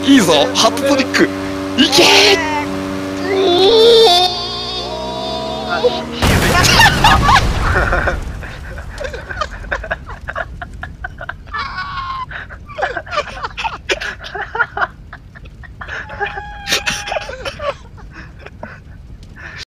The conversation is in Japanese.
いいぞ、ハットトリック。いけー。